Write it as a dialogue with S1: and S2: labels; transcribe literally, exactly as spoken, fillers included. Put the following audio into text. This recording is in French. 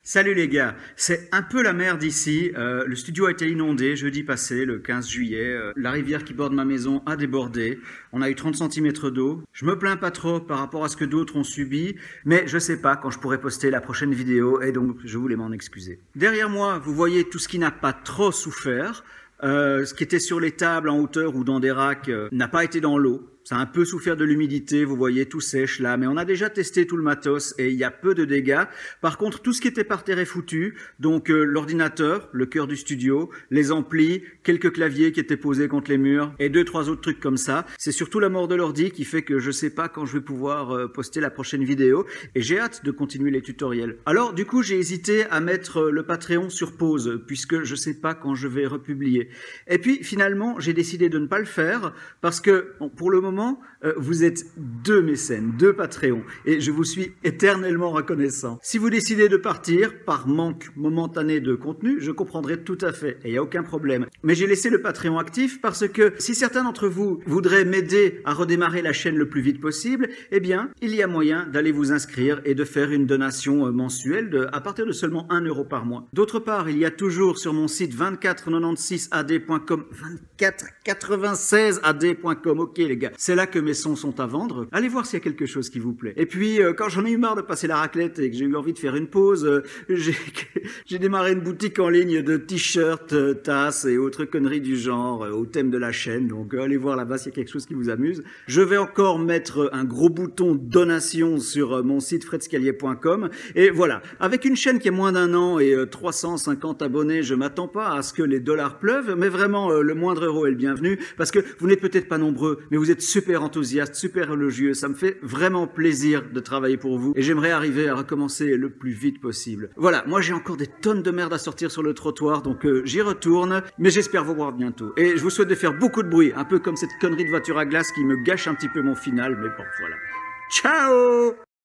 S1: Salut les gars, c'est un peu la merde ici. Euh, le studio a été inondé jeudi passé, le quinze juillet. Euh, la rivière qui borde ma maison a débordé. On a eu trente centimètres d'eau. Je me plains pas trop par rapport à ce que d'autres ont subi, mais je sais pas quand je pourrai poster la prochaine vidéo et donc je voulais m'en excuser. Derrière moi, vous voyez tout ce qui n'a pas trop souffert. Euh, ce qui était sur les tables en hauteur ou dans des racks euh, n'a pas été dans l'eau. Ça a un peu souffert de l'humidité, vous voyez, tout sèche là. Mais on a déjà testé tout le matos et il y a peu de dégâts. Par contre, tout ce qui était par terre est foutu. Donc euh, l'ordinateur, le cœur du studio, les amplis, quelques claviers qui étaient posés contre les murs et deux, trois autres trucs comme ça. C'est surtout la mort de l'ordi qui fait que je sais pas quand je vais pouvoir euh, poster la prochaine vidéo. Et j'ai hâte de continuer les tutoriels. Alors du coup, j'ai hésité à mettre le Patreon sur pause puisque je sais pas quand je vais republier. Et puis finalement, j'ai décidé de ne pas le faire parce que bon, pour le moment, Euh, vous êtes deux mécènes, deux Patreons, et je vous suis éternellement reconnaissant. Si vous décidez de partir par manque momentané de contenu, je comprendrai tout à fait, et il n'y a aucun problème. Mais j'ai laissé le Patreon actif parce que si certains d'entre vous voudraient m'aider à redémarrer la chaîne le plus vite possible, eh bien, il y a moyen d'aller vous inscrire et de faire une donation mensuelle de, à partir de seulement un euro par mois. D'autre part, il y a toujours sur mon site vingt-quatre quatre-vingt-seize A D point com, vingt-quatre quatre-vingt-seize A D point com, ok les gars, c'est là que mes sons sont à vendre. Allez voir s'il y a quelque chose qui vous plaît. Et puis, euh, quand j'en ai eu marre de passer la raclette et que j'ai eu envie de faire une pause, euh, j'ai démarré une boutique en ligne de t-shirts, euh, tasses et autres conneries du genre euh, au thème de la chaîne. Donc, euh, allez voir là-bas s'il y a quelque chose qui vous amuse. Je vais encore mettre un gros bouton donation sur euh, mon site fred scalier point com. Et voilà, avec une chaîne qui a moins d'un an et euh, trois cent cinquante abonnés, je m'attends pas à ce que les dollars pleuvent, mais vraiment, euh, le moindre euro est le bienvenu, parce que vous n'êtes peut-être pas nombreux, mais vous êtes super enthousiaste, super élogieux. Ça me fait vraiment plaisir de travailler pour vous et j'aimerais arriver à recommencer le plus vite possible. Voilà, moi j'ai encore des tonnes de merde à sortir sur le trottoir, donc euh, j'y retourne, mais j'espère vous voir bientôt. Et je vous souhaite de faire beaucoup de bruit, un peu comme cette connerie de voiture à glace qui me gâche un petit peu mon final, mais bon, voilà. Ciao!